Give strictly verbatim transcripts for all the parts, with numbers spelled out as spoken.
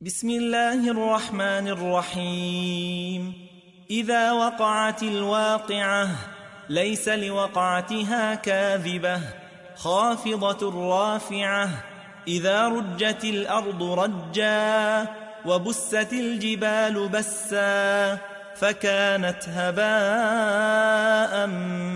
بسم الله الرحمن الرحيم. إذا وقعت الواقعة ليس لوقعتها كاذبة خافضة رافعة. إذا رجت الأرض رجا وبست الجبال بسا فكانت هباء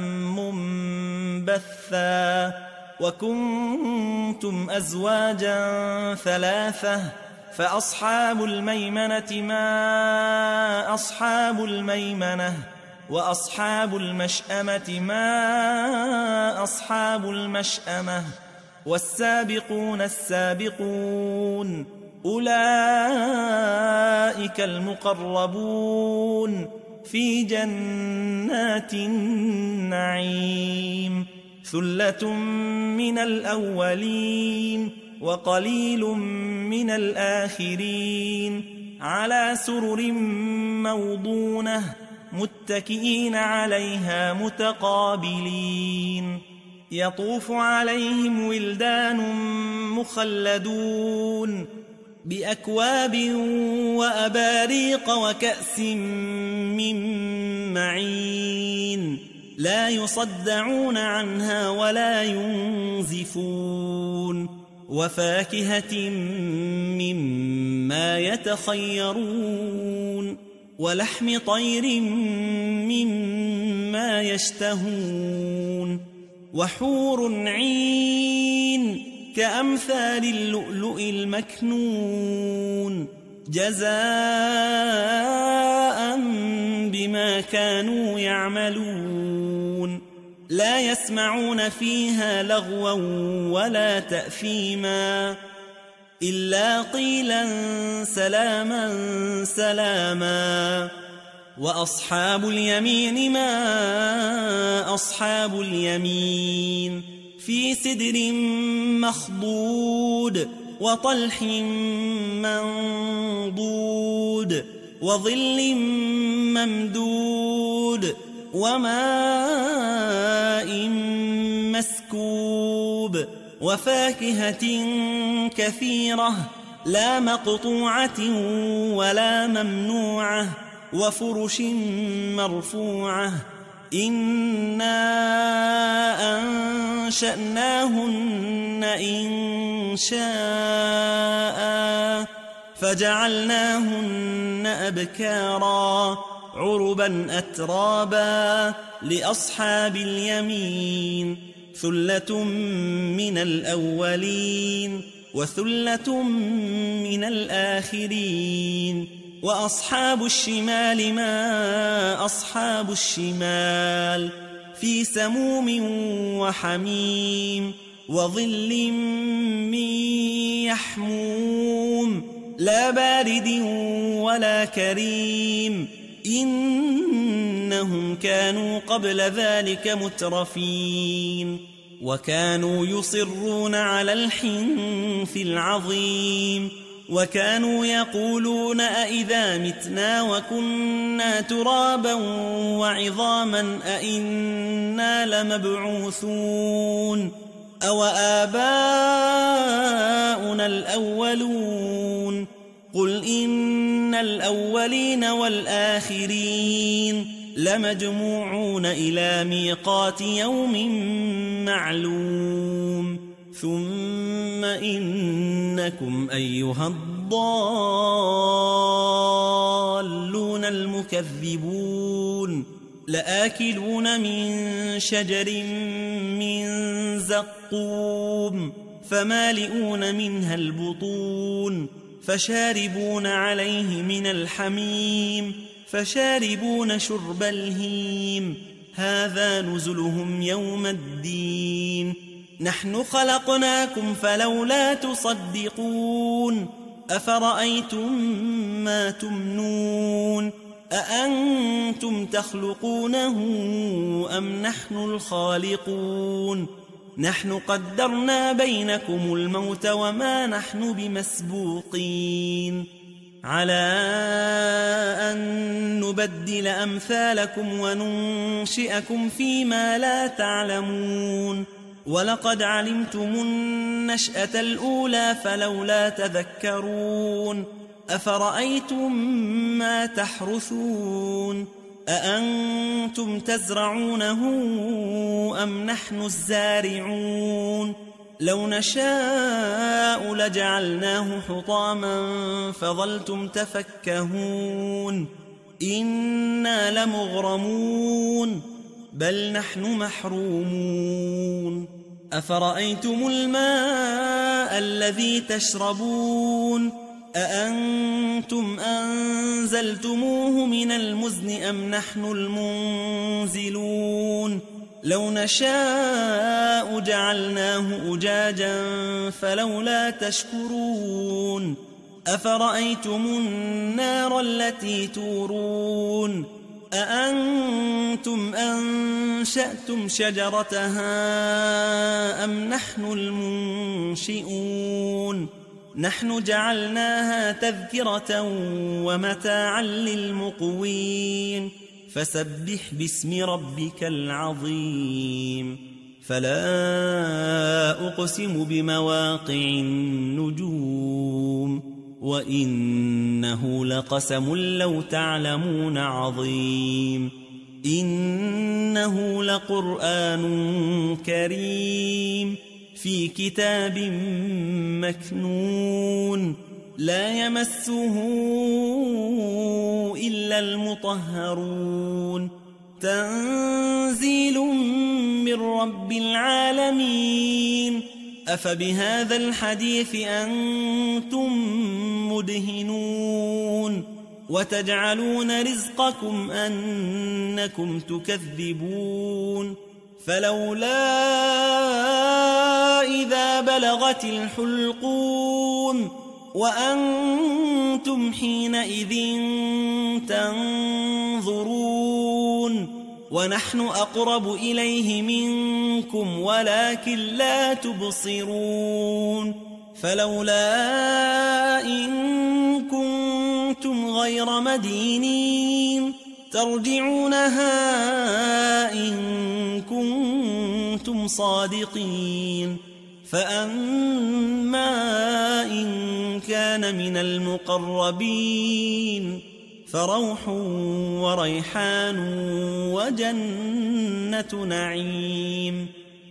منبثا. وكنتم أزواجا ثلاثة فأصحاب الميمنة ما أصحاب الميمنة وأصحاب المشأمة ما أصحاب المشأمة. والسابقون السابقون أولئك المقربون في جنات النعيم. ثلة من الأولين وقليل من الآخرين. على سرر موضونة متكئين عليها متقابلين. يطوف عليهم ولدان مخلدون بأكواب وأباريق وكأس من معين. لا يصدعون عنها ولا ينزفون. وفاكهة مما يتخيرون ولحم طير مما يشتهون. وحور عين كأمثال اللؤلؤ المكنون جزاء بما كانوا يعملون. لا يسمعون فيها لغوا ولا تأثيما إلا قيلا سلاما سلاما. وأصحاب اليمين ما أصحاب اليمين. في سدر مخضود وطلح منضود وظل ممدود وماء مسكوب. وفاكهة كثيرة لا مقطوعة ولا ممنوعة. وفرش مرفوعة. إنا أنشأناهن إن شاء فجعلناهن أبكارا عربا أترابا لأصحاب اليمين. ثلة من الأولين وثلة من الآخرين. وأصحاب الشمال ما أصحاب الشمال. في سموم وحميم وظل من يحموم لا بارد ولا كريم. إنهم كانوا قبل ذلك مترفين وكانوا يصرون على الحنث العظيم. وكانوا يقولون أئذا متنا وكنا ترابا وعظاما أئنا لمبعوثون أو آباؤنا الأولون. قل إن الأولين والآخرين لمجموعون إلى ميقات يوم معلوم. ثم إنكم أيها الضالون المكذبون لآكلون من شجر من زقوم فمالئون منها البطون فشاربون عليه من الحميم فشاربون شرب الهيم. هذا نزلهم يوم الدين. نحن خلقناكم فلولا تصدقون. أفرأيتم ما تمنون أأنتم تخلقونه أم نحن الخالقون. نحن قدرنا بينكم الموت وما نحن بمسبوقين على أن نبدل أمثالكم وننشئكم فيما لا تعلمون. ولقد علمتم النشأة الأولى فلولا تذكرون أفرأيتم ما تحرثون أأنتم تزرعونه أم نحن الزارعون لو نشاء لجعلناه حطاما فظلتم تفكهون إنا لمغرمون بل نحن محرومون أفرأيتم الماء الذي تشربون أأنتم أنزلتموه من المزن أم نحن المنزلون لو نشاء جعلناه أجاجا فلولا تشكرون أفرأيتم النار التي تورون أأنتم أنشأتم شجرتها أم نحن المنشئون نحن جعلناها تذكرة ومتاعا للمقوين فسبح باسم ربك العظيم فلا أقسم بمواقع النجوم وإنه لقسم لو تعلمون عظيم إنه لقرآن كريم في كتاب مكنون لا يمسه إلا المطهرون تنزيل من رب العالمين أفبهذا الحديث أنتم مدهنون وتجعلون رزقكم أنكم تكذبون فلولا إذا بلغت الحلقون وأنتم حينئذ تنظرون ونحن أقرب إليه منكم ولكن لا تبصرون فلولا إن كنتم غير مدينين ترجعونها إن كنتم صادقين فأما إن كان من المقربين فروح وريحان وجنة نعيم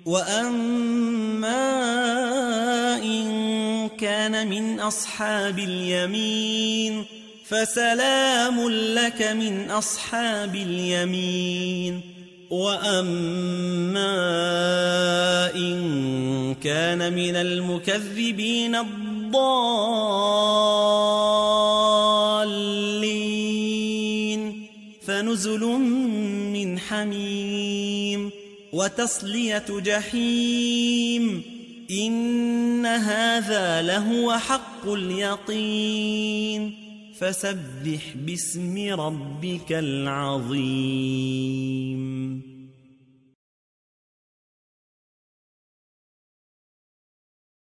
وأما إن كان من أصحاب اليمين فسلام لك من أصحاب اليمين وأما إن كان من المكذبين الضالين فنزل من حميم وتصلية جحيم إن هذا لهو حق اليقين فسبح باسم ربك العظيم